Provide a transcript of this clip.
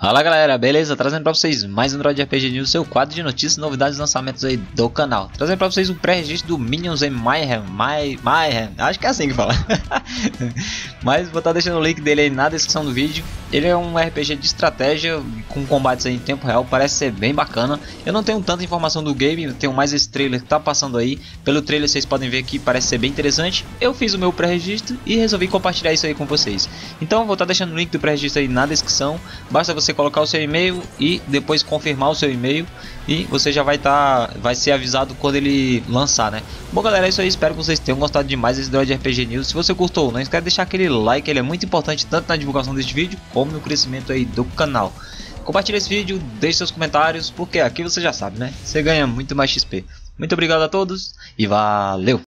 Fala galera, beleza? Trazendo pra vocês mais um Droid RPG News, seu quadro de notícias e novidades e lançamentos aí do canal. Trazendo pra vocês um pré-registro do Minions em Mayhem, acho que é assim que fala. Mas vou estar deixando o link dele aí na descrição do vídeo. Ele é um RPG de estratégia com combates aí em tempo real, parece ser bem bacana. Eu não tenho tanta informação do game, eu tenho mais esse trailer que tá passando aí. Pelo trailer vocês podem ver que parece ser bem interessante. Eu fiz o meu pré-registro e resolvi compartilhar isso aí com vocês. Então vou estar deixando o link do pré-registro aí na descrição. Basta você colocar o seu e-mail e depois confirmar o seu e-mail e você já vai ser avisado quando ele lançar, né? Bom galera, é isso aí, espero que vocês tenham gostado demais desse Droid RPG News. Se você gostou, não esquece de deixar aquele like, ele é muito importante tanto na divulgação deste vídeo como no crescimento aí do canal. Compartilhe esse vídeo, deixe seus comentários, porque aqui você já sabe, né? Você ganha muito mais XP. Muito obrigado a todos e valeu!